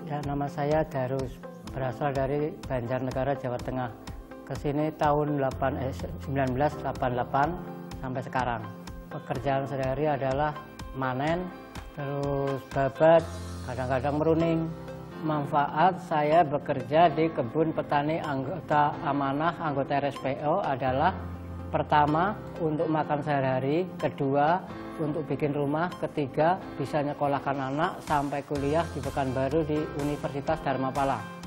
Ya, nama saya Darus, berasal dari Banjarnegara, Jawa Tengah. Kesini tahun 1988 sampai sekarang. Pekerjaan sehari-hari adalah manen, terus babat, kadang-kadang meruning. Manfaat saya bekerja di kebun petani anggota amanah, anggota RSPO adalah pertama, untuk makan sehari-hari, kedua, untuk bikin rumah, ketiga, bisa nyekolahkan anak sampai kuliah di Pekanbaru di Universitas Dharma Pala.